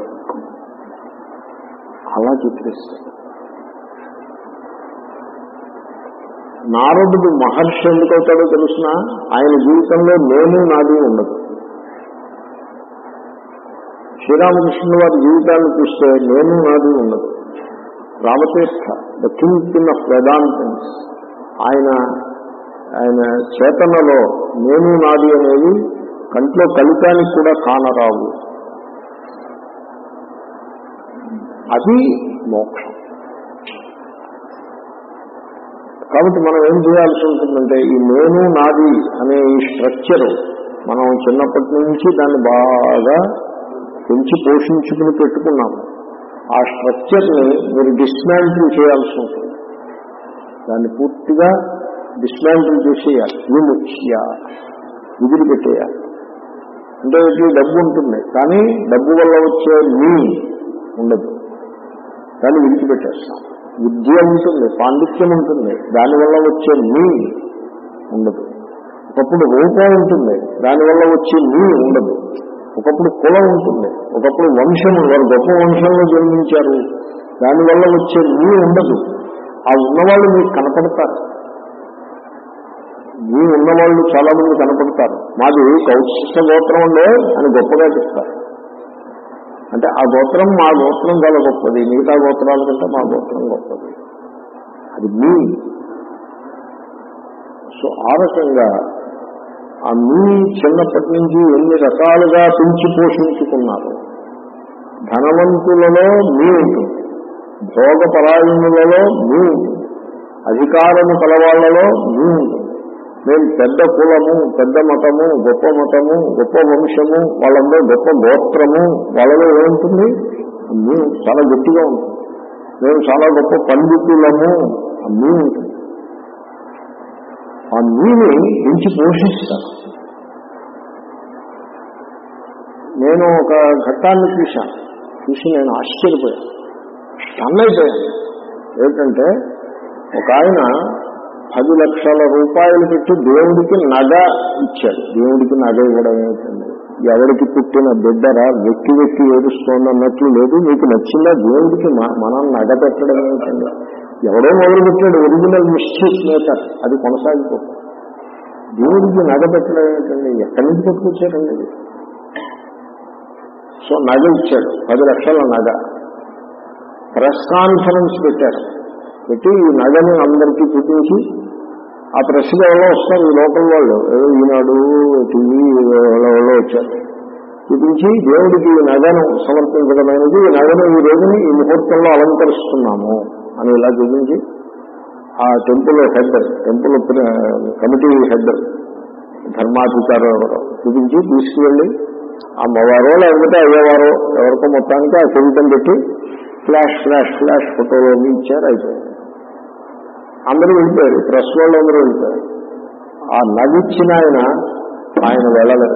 అలా చిత్రిస్తాడు. నారదుడు మహర్షి ఎందుకు అవుతాడో తెలుసిన? ఆయన జీవితంలో నేను నాది ఉండదు. శ్రీరామకృష్ణుల వారి జీవితాన్ని చూస్తే నేను నాది ఉండదు. Ramatirtha the kingpin of Vedantins, ఆయన ఆయన చేతనలో నేను నాది అనేది కంట్లో కలితానికి కూడా కానరావు. అది మోక్షం. కాబట్టి మనం ఏం చేయాల్సి ఉంటుందంటే ఈ నేను నాది అనే ఈ స్ట్రక్చరు మనం చిన్నప్పటి నుంచి దాన్ని బాగా పెంచి పోషించుకుని పెట్టుకున్నాము. ఆ స్ట్రక్చర్ని మీరు డిస్మాంటిల్ చేయాల్సి ఉంటుంది. దాన్ని పూర్తిగా డిస్మాంటిల్ చేసేయాలి, విముచ్య, విదిలిపెట్టేయాలి. అంటే ఇట్లా డబ్బు ఉంటుంది, కానీ డబ్బు వల్ల వచ్చే మీ ఉండదు, దాన్ని విడిచిపెట్టేస్తాం. విద్య ఉంటుంది, పాండిత్యం ఉంటుంది, దానివల్ల వచ్చే మీ ఉండదు. ఒకప్పుడు రూపం ఉంటుంది, దానివల్ల వచ్చే మీ ఉండదు. ఒకప్పుడు కులం ఉంటుంది, ఒకప్పుడు వంశము, వారు గొప్ప వంశంలో జన్మించారు, దానివల్ల వచ్చే మీ ఉండదు. ఆ ఉన్నవాళ్ళు మీకు కనపడతారు, మీ ఉన్నవాళ్ళు చాలా మంది కనపడతారు. మాది కౌశిష్ట గోత్రం ఉండే అని గొప్పగా చెప్తారు. అంటే ఆ గోత్రం మా గోత్రం చాలా గొప్పది, మిగతా గోత్రాల కంటే మా గోత్రం గొప్పది, అది మీ. సో ఆ రకంగా ఆ మీ చిన్నప్పటి నుంచి ఎన్ని రకాలుగా పెంచి పోషించుకున్నారు. ధనవంతులలో మీ ఉంటుంది, భోగ పరాయణులలో మీ ఉంటుంది, అధికారము కలవాళ్లలో మీ ఉంటుంది. మేము పెద్ద కులము, పెద్ద మతము, గొప్ప మతము, గొప్ప వంశము, వాళ్ళందరూ గొప్ప గోత్రము, వాళ్ళలో ఏముంటుంది? మీ చాలా గట్టిగా ఉంటుంది. మేము చాలా గొప్ప పండితులము, మీ ఉంటుంది. ఆ మీని పెంచి పోషిస్తారు. నేను ఒక ఘట్టాన్ని చూశాను, చూసి నేను ఆశ్చర్యపోయాను, స్టన్నైపోయాను. ఏంటంటే ఒక ఆయన పది లక్షల రూపాయలు పెట్టి దేవుడికి నగ ఇచ్చాడు. దేవుడికి నగ ఇవ్వడం ఏమిటండి? ఎవరికి పుట్టిన బిడ్డరా వెక్కి వెక్కి ఏడుస్తోంది అన్నట్లు లేదు. మీకు నచ్చిందా? దేవుడికి మనం నగ పెట్టడం ఏమిటండి? ఎవడో మొదలు పెట్టాడు, ఒరిజినల్ మిస్టేక్ మేకర్, అది కొనసాగిపోతుంది. దేవుడికి నగ పెట్టడం ఏమిటండి? ఎక్కడి నుంచి పట్టుకొచ్చారండి అది? సో నగ ఇచ్చాడు, పది లక్షల నగ. ప్రెస్ కాన్ఫరెన్స్ పెట్టారు, పెట్టి ఈ నగని అందరికీ చూపించి, ఆ ప్రెస్లో ఎవరో వస్తారు, ఈ లోకల్ వాళ్ళు, ఈనాడు టీవీ ఎవరో వచ్చారు, చూపించి దేవుడికి ఈ నగను సమర్పించడమైనది, ఈ నగను ఈ రోజుని ఈ ముహూర్తంలో అలంకరిస్తున్నాము అని ఇలా చూపించి, ఆ temple head, temple committee head, ధర్మాధికారం ఎవరో చూపించి తీసుకువెళ్ళి అమ్మవారో లేకపోతే అయ్యేవారో ఎవరికో మొత్తానికి ఆ కిరీటం పెట్టి ఫ్లాష్ ఫ్లాష్ ఫ్లాష్ ఫోటోలో ఇచ్చారు. అయిపోయింది. అందరూ వెళ్ళిపోయారు, ప్రెస్ వాళ్ళు అందరూ వెళ్ళిపోయారు. ఆ నగిచ్చిన ఆయన ఆయన వెళ్ళలేదు,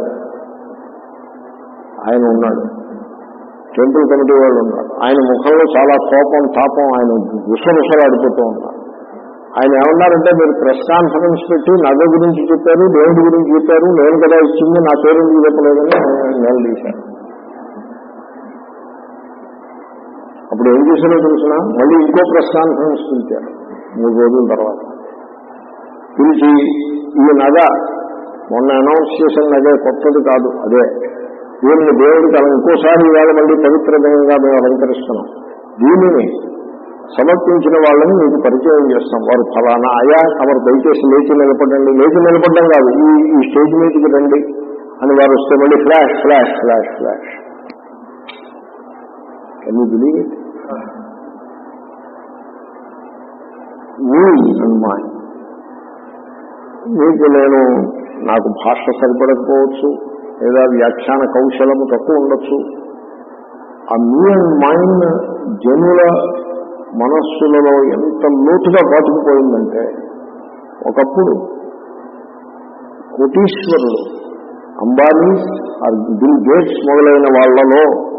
ఆయన ఉన్నాడు. టెంపుల్ కమిటీ వాళ్ళు ఉన్నారు. ఆయన ముఖంలో చాలా కోపం తాపం, ఆయన గుసగుసలాడిపోతూ ఉన్నారు. ఆయన ఏమన్నారంటే, మీరు ప్రెస్ కాన్ఫరెన్స్ పెట్టి నగ గురించి చెప్పారు, దేవుడి గురించి చెప్పారు, నేను కదా ఇచ్చింది, నా పేరు ఎందుకు చెప్పలేదని నిలదీశారు. అప్పుడు ఏం చేశారో తెలిసిన, మళ్ళీ ఇంకో ప్రెస్ కాన్ఫరెన్స్ పిలిచారు మూడు రోజుల తర్వాత. పిలిచి ఈ నగ మొన్న అనౌన్స్ చేసిన నగ కొత్తది కాదు, అదే దీనిని దేవుడికి అలా ఇంకోసారి ఇవాళ మళ్ళీ పవిత్రంగా మేము అలంకరిస్తున్నాం. దీనిని సమర్పించిన వాళ్ళని మీకు పరిచయం చేస్తాం. వారు ఫలానా అయా తమరు దయచేసి లేచి నిలబడండి, లేచి నిలబడడం కాదు, ఈ ఈ స్టేజ్ మీదకి రండి అని వారు వస్తే మళ్ళీ flash flash flash flash. Can you believe it? Me and my. మీకు నేను నాకు భాష సరిపడకపోవచ్చు, లేదా వ్యాఖ్యాన కౌశలము తక్కువ ఉండొచ్చు. ఆ మీ అండ్ మైండ్ జనుల మనస్సులలో ఎంత లోతుగా పాతుకుపోయిందంటే, ఒకప్పుడు కోటీశ్వరులు అంబానీస్ బిల్ గేట్స్ మొదలైన వాళ్లలో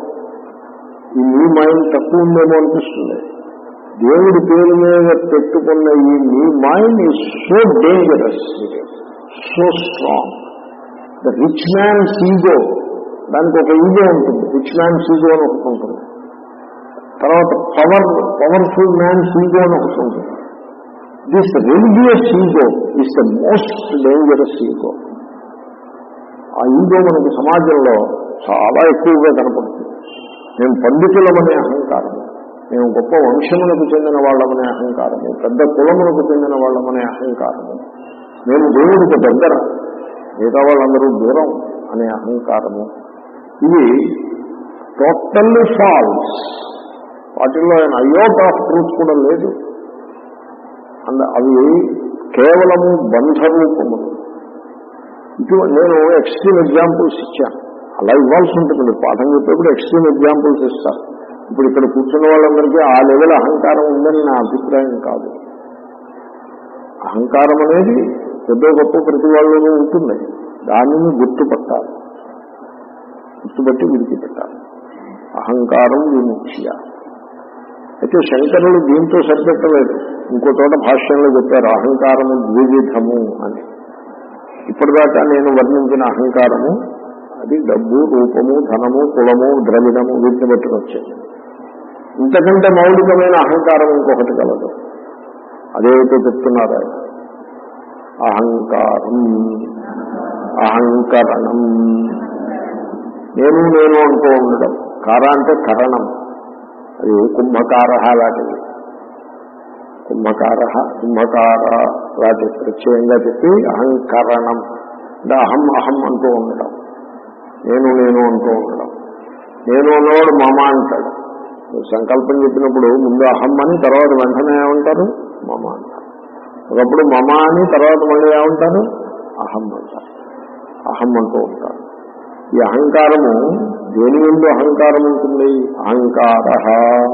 ఈ మీ మైండ్ తక్కువ ఉందేమో అనిపిస్తుంది. దేవుడి పేరు మీద పెట్టుకున్న ఈ మీ mind is so dangerous, so strong. The rich man's ego, దానికి ఒక ఈగో ఉంటుంది, రిచ్ మ్యాన్స్ ఈగో అని ఒకటి ఉంటుంది. తర్వాత పవర్ పవర్ఫుల్ మ్యాన్స్ ఈగో అని ఒకటి ఉంటుంది. This religious ego is the most dangerous ego. ఆ ఈగో మనకు సమాజంలో చాలా ఎక్కువగా కనపడుతుంది. మేము పండితులమనే అహంకారము, మేము గొప్ప వంశములకు చెందిన వాళ్ళమనే అహంకారము, పెద్ద కులములకు చెందిన వాళ్ళమనే అహంకారము, మేము దేవుడికి దగ్గర, మిగతా వాళ్ళందరూ దూరం అనే అహంకారము, ఇవి టోటల్లీ ఫాల్స్. వాటిల్లో ఆయన అయోట్ ఆఫ్ ట్రూత్ కూడా లేదు. అండ్ అవి కేవలము బంధరూపములు. ఇటు నేను ఎక్స్ట్రీమ్ ఎగ్జాంపుల్స్ ఇచ్చాను, అలా ఇవ్వాల్సి ఉంటుంది. పాఠం చెప్పేప్పుడు ఎక్స్ట్రీమ్ ఎగ్జాంపుల్స్ ఇస్తారు. ఇప్పుడు ఇక్కడ కూర్చున్న వాళ్ళందరికీ ఆ లెవెల్ అహంకారం ఉందని నా అభిప్రాయం కాదు. అహంకారం అనేది పెద్ద గొప్ప ప్రతి వాళ్ళలో ఉంటుంది, దానిని గుర్తుపట్టాలి, గుర్తుపట్టి విడిచిపెట్టాలి. అహంకారం విముఖ్య. అయితే శంకరులు దీంతో సరిపెట్టలేదు, ఇంకో చోట భాష్యంలో చెప్పారు అహంకారము ద్వివిధము అని. ఇప్పటిదాకా నేను వర్ణించిన అహంకారము అది డబ్బు, రూపము, ధనము, కులము, ద్రవిడము వీటిని బట్టుకు వచ్చేది. ఇంతకంటే మౌలికమైన అహంకారం ఇంకొకటి కలదు. అదేమిటో చెప్తున్నారు ఆయన. అహంకారం, అహంకరణం. నేను నేను అంటూ ఉండడం. కార అంటే కరణం, అది కుంభకార లాంటిది. కుంభకార కుంభకార లాంటి ప్రత్యయంగా చెప్పి అహంకరణం అంటే అహం అహం అంటూ ఉండడం, నేను నేను అంటూ ఉండడం. నేను అన్నవాడు మమ అంటాడు. సంకల్పం చెప్పినప్పుడు ముందు అహం అని, తర్వాత వెంటనే ఏమంటారు మమ అంటారు. ఒకప్పుడు మమ అని, తర్వాత మళ్ళీ ఏమంటారు అహం అంటారు. అహం అంటూ ఉంటారు. ఈ అహంకారము దేని ముందు అహంకారం ఉంటుంది? అహంకార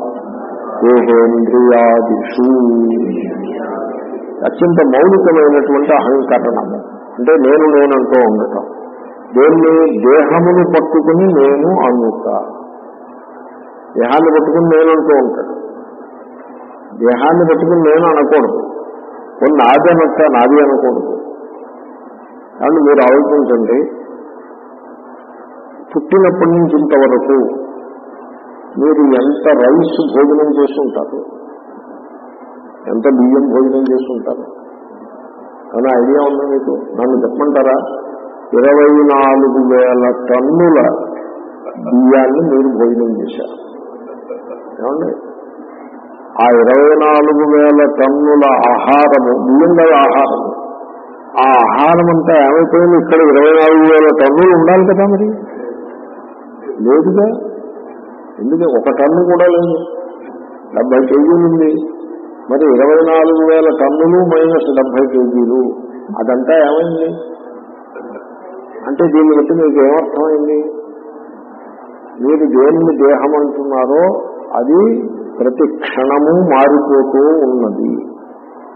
దేహేంద్రియాదిషు. అత్యంత మౌలికమైనటువంటి అహంకరణము అంటే నేను నేనంటూ ఉండటం. దేన్ని? దేహమును పట్టుకుని నేను అనుతా. దేహాన్ని పట్టుకుని నేనంటూ ఉంటాడు. దేహాన్ని పట్టుకుని నేను అనకూడదు. కొన్ని నాది అనొచ్చా, నాది అనకూడదు. కాబట్టి మీరు ఆలోచించండి, పుట్టినప్పటి నుంచి ఇంతవరకు మీరు ఎంత రైస్ భోజనం చేస్తుంటారు, ఎంత బియ్యం భోజనం చేస్తుంటారు అని ఐడియా ఉందా మీకు? నన్ను చెప్పమంటారా? ఇరవై నాలుగు వేల టన్నుల బియ్యాన్ని మీరు భోజనం చేశారు. ఏమండి? ఆ ఇరవై నాలుగు వేల టన్నుల ఆహారము, బియ్యం కదా ఆహారము, ఆ ఆహారం అంతా ఏమైపోయింది? ఇక్కడ ఇరవై నాలుగు వేల టన్నులు ఉండాలి కదా, మరి లేదుగా. ఎందుకంటే ఒక టన్ను కూడా లేదు, డెబ్బై కేజీలు ఉంది. మరి ఇరవై నాలుగు వేల టన్నులు మైనస్ డెబ్బై కేజీలు అదంతా ఏమైంది అంటే దీన్ని బట్టి మీకు ఏమర్థమైంది? మీరు దేన్ని దేహం అంటున్నారో అది ప్రతి క్షణము మారిపోతూ ఉన్నది.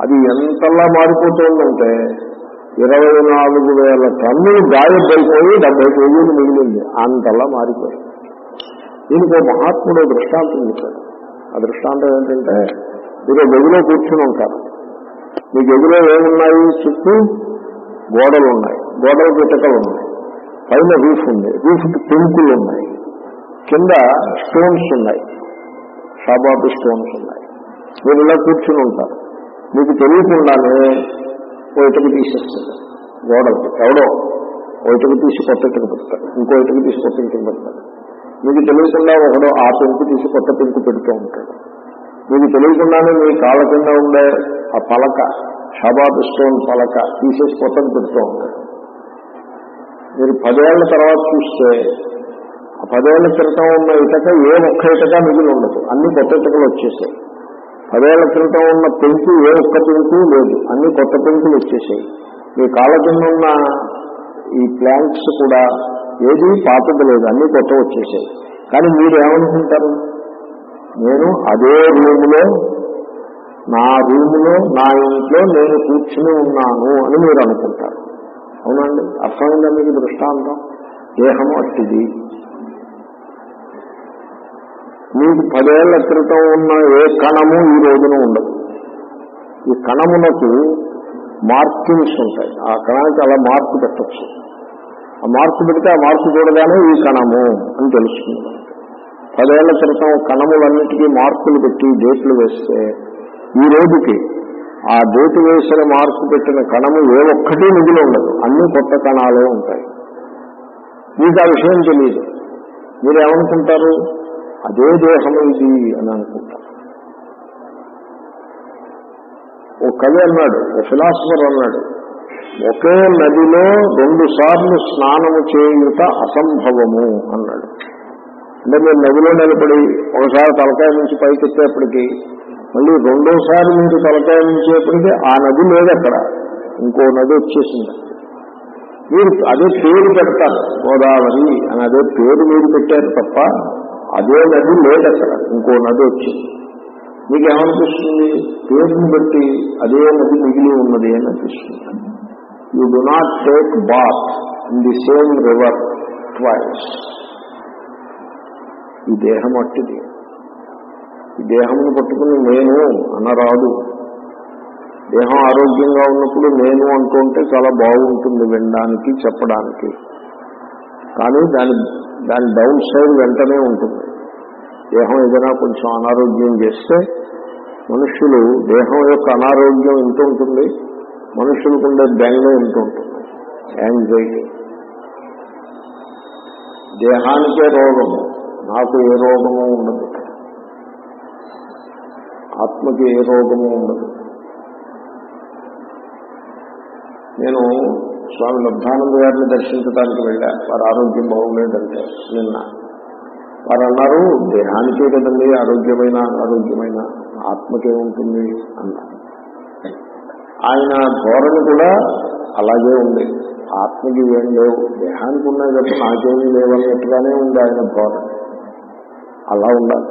అది ఎంతలా మారిపోతుందంటే ఇరవై నాలుగు వేల టన్నులు గాయపడిపోయి డెబ్బై కేజీలు మిగిలింది. అంతలా మారిపోయి దీనికి ఒక మహాత్ముడు దృష్టాంతం చెప్పాడు. ఆ దృష్టాంతం ఏంటంటే, మీరు గదిలో కూర్చుని ఉంటారు. మీ గదిలో ఏమున్నాయి? చుట్టూ గోడలు ఉన్నాయి, గోడలు పిట్టకలు ఉన్నాయి, పైన రూఫ్ ఉంది, రూఫ్కి పెంకులు ఉన్నాయి, కింద స్టోన్స్ ఉన్నాయి, షాబాబు స్టోన్స్ ఉన్నాయి. మీరు ఇలా కూర్చుని ఉంటారు. మీకు తెలియకుండానే ఓ ఇటుక తీసేస్తుంది గోడలకి. ఎవడో ఓ ఇటుక తీసి కొత్త ఇటుక పెడతాడు, ఇంకో ఇటుక తీసి కొత్త ఇటుక పెడతాడు. మీకు తెలియకుండా ఒకడో ఆ పెంకు తీసి కొత్త పెంకు పెడుతూ ఉంటాడు. మీకు తెలియకుండానే మీ కాళ్ళ కింద ఉండే ఆ పలక, షాబాబు స్టోన్ పలక తీసేసి కొత్తది పెడుతూ ఉంటాడు. మీరు పదేళ్ల తర్వాత చూస్తే ఆ పదేళ్ల క్రితం ఉన్న ఇటక ఏ ఒక్క ఇటక మిగిలి ఉండదు, అన్ని కొత్త ఇటకలు వచ్చేసాయి. పదేళ్ల క్రితం ఉన్న పెంకు ఏ ఒక్క పెంకు లేదు, అన్ని కొత్త పెంకులు వచ్చేసాయి. మీ కాళ్ళ కింద ఉన్న ఈ ప్లాంక్స్ కూడా ఏది పాతది లేదు, అన్ని కొత్త వచ్చేసాయి. కానీ మీరు ఏమనుకుంటారు? నేను అదే రూములో, నా రూములో, నా ఇంట్లో నేను కూర్చుని ఉన్నాను అని మీరు అనుకుంటారు. అవునండి, అర్థమైందా మీకు దృష్టాంతం? దేహము అట్టిది. మీకు పదేళ్ల క్రితం ఉన్న ఏ కణము ఈ రోజున ఉండదు. ఈ కణములకు మార్కింగ్స్ ఉంటాయి. ఆ కణానికి అలా మార్పు పెట్టచ్చు. ఆ మార్పు పెడితే ఆ మార్పు చూడగానే ఈ కణము అని తెలుస్తుంది. పదేళ్ల క్రితం కణములన్నిటికీ మార్కులు పెట్టి డేట్లు వేస్తే ఈ రోజుకి ఆ డేటు వేసిన మార్కు పెట్టిన కణము ఏ ఒక్కటి మిగిలి ఉండదు, అన్ని కొత్త కణాలే ఉంటాయి. మీకు ఆ విషయం తెలియదు. మీరు ఏమనుకుంటారు? అదే దేహం ఇది అని అనుకుంటారు. ఓ కవి అన్నాడు, ఓ ఫిలాసఫర్ అన్నాడు, ఒకే నదిలో రెండు సార్లు స్నానము చేయుట అసంభవము అన్నాడు. అంటే మీరు నదిలో నిలబడి ఒకసారి తలకాయ నుంచి పైకెత్తేప్పటికీ మళ్ళీ రెండోసారి మీరు తలకాయ నుంచేప్పటికీ ఆ నది లేదు, అక్కడ ఇంకో నది వచ్చేసింది. మీరు అదే పేరు పెడతారు, గోదావరి అని అదే పేరు మీరు పెట్టారు తప్ప అదే నది లేదు, అక్కడ ఇంకో నది వచ్చింది. మీకు ఏమనిపిస్తుంది? పేరుని బట్టి అదే నది మిగిలి ఉన్నది అని అనిపిస్తుంది. You do not take bath in the same river twice. ఈ దేహం అట్టిది. ఈ దేహమును పట్టుకుని నేను అనరాదు. దేహం ఆరోగ్యంగా ఉన్నప్పుడు నేను అంటుంటే చాలా బాగుంటుంది వినడానికి, చెప్పడానికి. కానీ దాని దాని డౌన్ సైడ్ వెంటనే ఉంటుంది. దేహం ఏదైనా కొంచెం అనారోగ్యం చేస్తే మనుష్యులు దేహం యొక్క అనారోగ్యం ఇంత ఉంటుంది, మనుషులకు ఉండే బెంగ ఇంత ఉంటుంది, యాంగ్జైటీ. దేహానికే రోగము, నాకు ఏ రోగము ఉండదు, ఆత్మకి ఏ రోగము ఉండదు. నేను స్వామి లబ్ధానంద గారిని దర్శించడానికి వెళ్ళా. వారు ఆరోగ్యం బాగులేదంటే నిన్న వారు అన్నారు, దేహానికే కదండి ఆరోగ్యమైన ఆరోగ్యమైన ఆత్మకేముంటుంది అన్నారు. ఆయన ధోరణి కూడా అలాగే ఉంది. ఆత్మకి ఏం లేవు, దేహానికి ఉన్నాయి తప్ప నాకేమీ లేవన్నట్టుగానే ఉంది ఆయన ధోరణి. అలా ఉండాలి.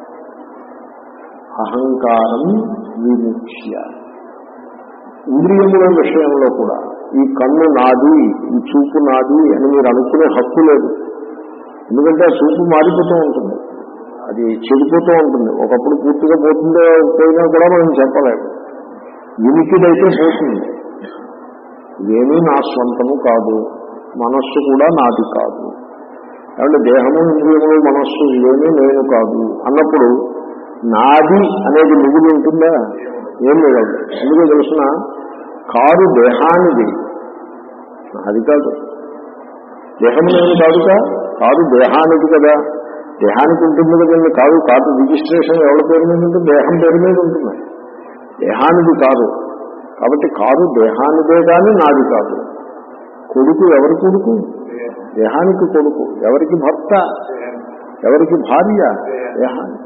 అహంకారం విముచ్య. ఇంద్రియముల విషయంలో కూడా ఈ కన్ను నాది, ఈ చూపు నాది అని మీరు అనుకునే హక్కు లేదు. ఎందుకంటే ఆ చూపు మారిపోతూ ఉంటుంది, అది చెడిపోతూ ఉంటుంది. ఒకప్పుడు పూర్తిగా పోతుందో పోయినా కూడా మనం చెప్పలేము. వినికిడైతే పోతుంది. ఇదేమీ నా స్వంతము కాదు, మనస్సు కూడా నాది కాదు. కాబట్టి దేహము, ఇంద్రియములు, మనస్సు ఇదేమీ నేను కాదు అన్నప్పుడు నాది అనేది మిగిలి ఉంటుందా? ఏం లేదు. ఎందుకో తెలుసిన, కారు దేహానిది, అది కాదు. దేహము నేను కాదుగా, కారు దేహానికి కదా. దేహానికి ఉంటుంది కదండి కాదు. కారు రిజిస్ట్రేషన్ ఎవరి పేరు మీద ఉంటుంది? దేహం పేరు మీద ఉంటుంది. దేహానిది కాదు. కాబట్టి కారు దేహానిదే కానీ నాది కాదు. కొడుకు ఎవరి కొడుకు? దేహానికి కొడుకు. ఎవరికి భర్త? ఎవరికి భార్య? దేహానికి.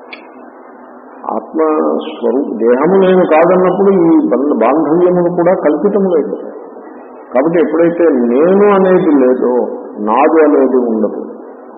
ఆత్మస్వరూప దేహము నేను కాదన్నప్పుడు ఈ బాంధవ్యములు కూడా కల్పితము లేదు. కాబట్టి ఎప్పుడైతే నేను అనేది లేదో నాదు అనేది ఉండదు.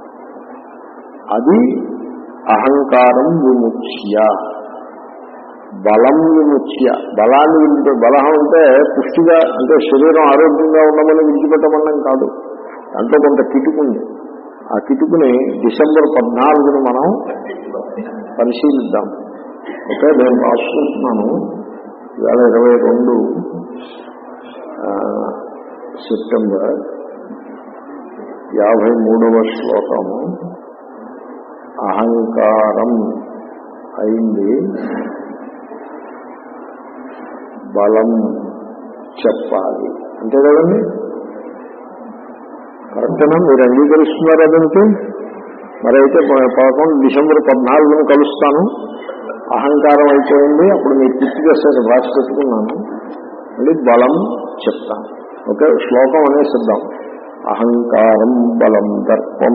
అది అహంకారం విముచ్య. బలం విముచ్య, బలాన్ని విడిచిపె బలం అంటే పుష్టిగా అంటే శరీరం ఆరోగ్యంగా ఉండమని విడిచిపెట్టమనం కాదు. దాంట్లో కొంత కిటుకుంది. ఆ కిటుకుని డిసెంబర్ పద్నాలుగుని మనం పరిశీలిద్దాం. ఓకే, నేను రాసుకుంటున్నాను. ఇవాళ ఇరవై రెండు సెప్టెంబర్ యాభై మూడవ శ్లోకము. అహంకారం అయింది, బలం చెప్పాలి అంతే కదండి. కరెక్టేనా? మీరు అంగీకరిస్తున్నారు అదంటే? మరి అయితే పదకొండు డిసెంబర్ పద్నాలుగును కలుస్తాను. అహంకారం అయిపోయింది, అప్పుడు మీరు గుర్తు చేస్తే రాసి పెట్టుకున్నాను. మళ్ళీ బలం చెప్తాను. ఓకే, శ్లోకం అనేసిద్దాం. అహంకారం బలం దర్పం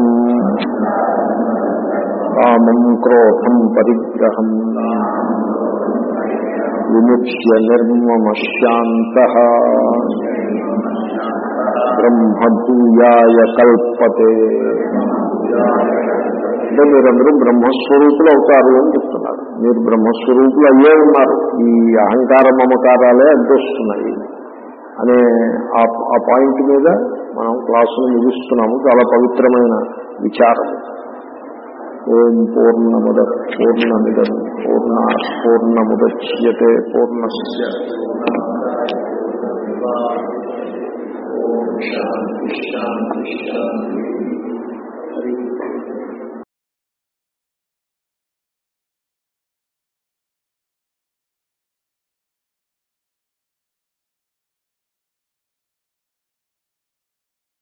కామం క్రోధం పరిగ్రహం విముచ్య నిర్మమశాంతః బ్రహ్మభూయాయ కల్పతే. అంటే మీరందరూ బ్రహ్మస్వరూపులు అవుతారు అని చెప్తున్నారు. మీరు బ్రహ్మస్వరూపులు అయ్యే ఉన్నారు, ఈ అహంకార మమకారాలే అడ్డొస్తున్నాయి అనే ఆ పాయింట్ మీద మనం క్లాసును ముగిస్తున్నాము. చాలా పవిత్రమైన విచారం. ఓం పూర్ణముద పూర్ణమిదం పూర్ణ పూర్ణముద్యతే పూర్ణస్య శాంతి శాంతి శాంతి.